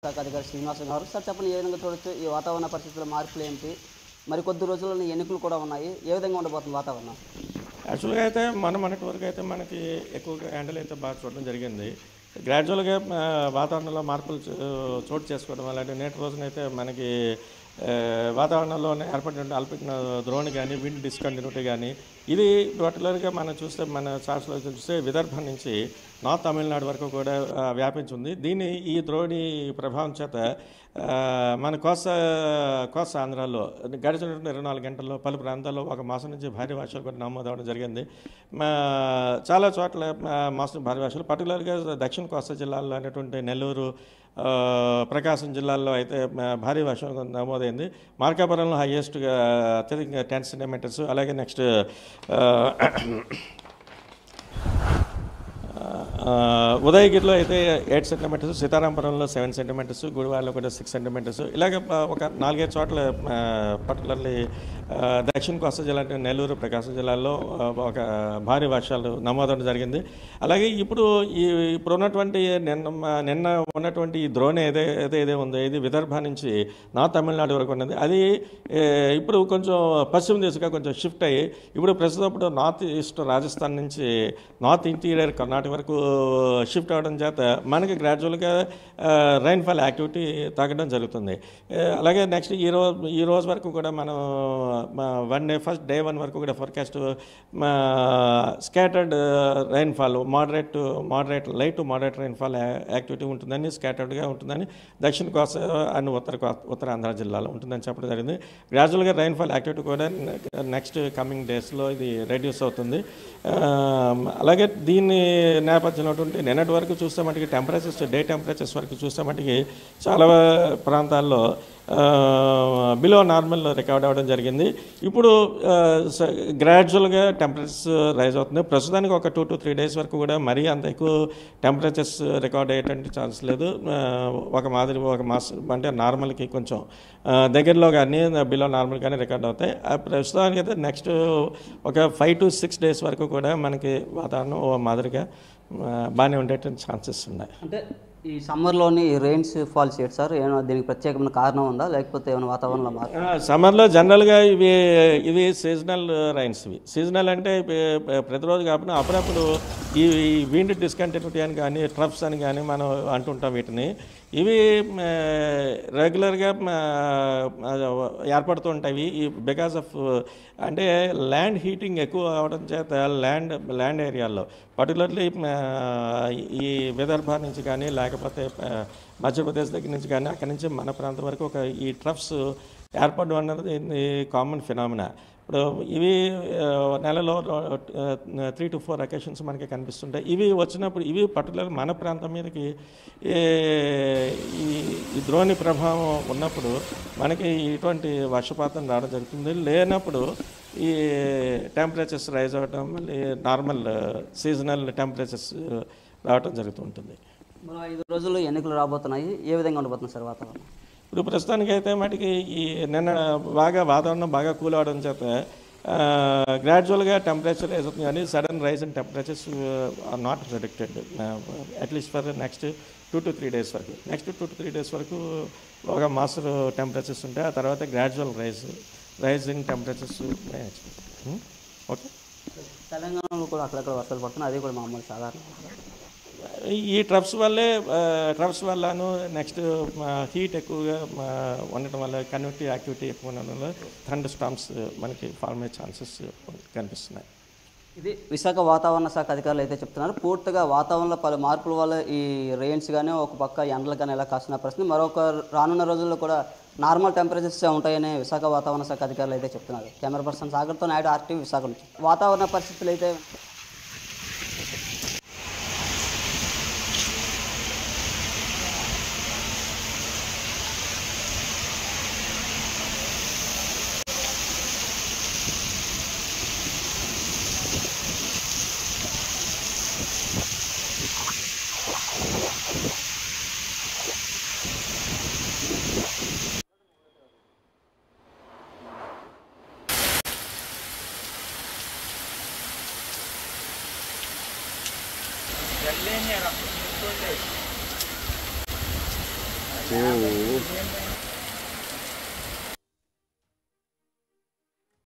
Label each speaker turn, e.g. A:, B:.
A: శాఖ అధికారి శ్రీనివాసన్ గారు. సార్ చెప్పండి, ఏ విధంగా చూడొచ్చు ఈ వాతావరణ పరిస్థితుల మార్పులు ఏంటి? మరి కొద్ది రోజుల్లో ఎన్నికలు కూడా ఉన్నాయి. ఏ విధంగా ఉండబోతుంది వాతావరణం?
B: యాక్చువల్గా అయితే మొన్నటి వరకు అయితే మనకి ఎక్కువగా ఎండలు అయితే బాగా చూడడం జరిగింది. గ్రాడ్యువల్గా వాతావరణంలో మార్పులు చోటు చేసుకోవడం వల్ల అంటే నేటి రోజునైతే మనకి వాతావరణంలో ఏర్పడిన అల్పపీడన ద్రోణి కానీ విండ్ డిస్కంటిన్యూటీ కానీ ఇది పర్టికులర్గా మనం చూస్తే మన చార్ట్స్లో చూస్తే విదర్భ నుంచి నార్త్ తమిళనాడు వరకు కూడా వ్యాపించింది. ఈ ద్రోణి ప్రభావం చేత మన కోస్తా ఆంధ్రాలో గడిచినటువంటి 24 గంటల్లో పలు ప్రాంతాల్లో ఒక మాసం నుంచి భారీ వర్షాలు కూడా నమోదవడం జరిగింది. చాలా చోట్ల మాసం భారీ వర్షాలు పర్టికులర్గా దక్షిణ కోస్తా జిల్లాల్లో అనేటువంటి నెల్లూరు, ప్రకాశం జిల్లాల్లో అయితే భారీ వర్షం నమోదైంది. మార్కాపురంలో హైయెస్ట్గా అత్యధికంగా 10 సెంటీమీటర్స్, అలాగే నెక్స్ట్ ఉదయగిరిలో అయితే 8 సెంటీమీటర్స్, సీతారాంపురంలో 7 సెంటీమీటర్స్, గుడివాడలో కూడా 6 సెంటీమీటర్స్, ఇలాగ ఒక 4-5 చోట్ల పర్టికులర్లీ దక్షిణ కోస్తా జిల్లా అంటే నెల్లూరు, ప్రకాశం జిల్లాల్లో ఒక భారీ వర్షాలు నమోదవడం జరిగింది. అలాగే ఇప్పుడు ఉన్నటువంటి నిన్న ఉన్నటువంటి ఈ ద్రోణి ఏదే ఉందో ఇది విదర్భ నుంచి నార్త్ తమిళనాడు వరకు ఉన్నది. అది ఇప్పుడు కొంచెం పశ్చిమ దిశగా కొంచెం షిఫ్ట్ అయ్యి ఇప్పుడు ప్రస్తుతం నార్త్ ఈస్ట్ రాజస్థాన్ నుంచి నార్త్ ఇంటీరియర్ కర్ణాటక వరకు షిఫ్ట్ అవ్వడం చేత మనకి గ్రాడ్యువల్గా రైన్ఫాల్ యాక్టివిటీ తగ్గడం జరుగుతుంది. అలాగే నెక్స్ట్ ఈ రోజు వరకు కూడా మనం ఫస్ట్ డే 1 వరకు కూడా forecast scattered rainfall moderate light to moderate rainfall activity ఉంటుందని, స్కాటర్డ్గా ఉంటుందని దక్షిణ కోస్తా అండ్ ఉత్తరాంధ్ర జిల్లాలో ఉంటుందని చెప్పడం జరిగింది. గ్రాడ్యువల్గా రైన్ఫాల్ యాక్టివిటీ కూడా నెక్స్ట్ కమింగ్ డేస్లో ఇది రెడ్యూస్ అవుతుంది. అలాగే దీన్ని నేపథ్యంలో నిన్నటి వరకు చూస్తే మటుకి డే టెంపరేచర్స్ వరకు చూస్తే మటుకి చాలా ప్రాంతాల్లో బిలో నార్మల్ రికార్డ్ అవ్వడం జరిగింది. ఇప్పుడు గ్రాడ్యువల్గా టెంపరేచర్స్ రైజ్ అవుతుంది. ప్రస్తుతానికి ఒక 2 to 3 days వరకు కూడా మరీ అంత ఎక్కువ టెంపరేచర్స్ రికార్డ్ అయ్యేటువంటి ఛాన్స్ లేదు. ఒక మాసం అంటే నార్మల్కి కొంచెం దగ్గరలో కానీ బిలో నార్మల్ కానీ రికార్డ్ అవుతాయి. ప్రస్తుతానికి అయితే నెక్స్ట్ ఒక 5 to 6 days వరకు కూడా మనకి వాతావరణం మాదిరిగా బాగానే ఉండేటువంటి ఛాన్సెస్ ఉన్నాయి.
A: అంటే ఈ సమ్మర్లోని రెయిన్స్ ఫాల్స్ ఏంటి సార్? ఏమైనా దీనికి ప్రత్యేకమైన కారణం ఉందా, లేకపోతే ఏమైనా వాతావరణంలో మార్పు?
B: సమ్మర్లో జనరల్గా ఇవి సీజనల్ రైన్స్. సీజనల్ అంటే ప్రతిరోజు కాకుండా అప్పుడప్పుడు ఈ విండ్ డిస్కంటిన్యూటీ అని కానీ ట్రఫ్స్ అని కానీ మనం అంటుంటాం వీటిని. ఇవి రెగ్యులర్గా ఏర్పడుతూ ఉంటాయి. బికాస్ ఆఫ్ అంటే ల్యాండ్ హీటింగ్ ఎక్కువ అవడం చేత ల్యాండ్ ఏరియాల్లో పర్టికులర్లీ ఈ విదర్భ నుంచి కానీ లేకపోతే మధ్యప్రదేశ్ దగ్గర నుంచి కానీ అక్కడి నుంచి మన ప్రాంతం వరకు ఈ ట్రఫ్స్ ఏర్పడడం అన్నది కామన్ ఫినామినా. ఇప్పుడు ఇవి నెలలో 3 to 4 అకేషన్స్ మనకి కనిపిస్తుంటాయి. ఇవి వచ్చినప్పుడు ఇవి పర్టికులర్ మన ప్రాంతం మీదకి ఈ ద్రోణి ప్రభావం ఉన్నప్పుడు మనకి ఇటువంటి వర్షపాతం రావడం జరుగుతుంది. లేనప్పుడు ఈ టెంపరేచర్స్ రైజ్ అవ్వడం, మళ్ళీ నార్మల్ సీజనల్ టెంపరేచర్స్ రావడం జరుగుతుంటుంది.
A: మరో 5 రోజుల్లో ఎన్నికలు రాబోతున్నాయి. ఏ విధంగా ఉండబోతుంది సార్ వాతావరణం?
B: ఇప్పుడు ప్రస్తుతానికి అయితే మటుకి నిన్న వాతావరణం బాగా కూల్ అవడం చేత గ్రాడ్యువల్గా టెంపరేచర్ రైజ్ అవుతుంది, కానీ sudden rise in temperatures are not predicted at least for next 2 to 3 days వరకు. నెక్స్ట్ 2 to 3 days వరకు ఒక మాస్టర్ టెంపరేచర్స్ ఉంటాయి. ఆ తర్వాత gradual rise in temperatures. Okay,
A: తెలంగాణలో కూడా అక్కడక్కడ వర్షాలు పడుతున్నాయి, అది కూడా మామూలు సాధారణ.
B: ఈ ట్రఫ్స్ వల్లను నెక్స్ట్ హీట్ ఎక్కువగా ఉండటం వల్ల కన్వెక్టివ్ యాక్టివిటీ ఎక్కువ ఉండడం వల్ల థండర్ స్టార్మ్స్ మనకి ఫార్మ్ అయ్యే ఛాన్సెస్ కనిపిస్తున్నాయి.
A: ఇది విశాఖ వాతావరణ శాఖ అధికారులు అయితే చెప్తున్నారు. పూర్తిగా వాతావరణంలో పలు మార్పుల వల్ల ఈ రెయిన్స్ కానీ ఒక పక్క ఎండలు కానీ ఎలా కాసిన ప్రశ్న, మరొక రానున్న రోజుల్లో కూడా నార్మల్ టెంపరేచర్స్ ఉంటాయని విశాఖ వాతావరణ శాఖ అధికారులు అయితే చెప్తున్నారు. కెమెరా పర్సన్ సాగర్తో నాయుడు, RTV విశాఖ నుంచి. వాతావరణ పరిస్థితులు అయితే
C: ఓ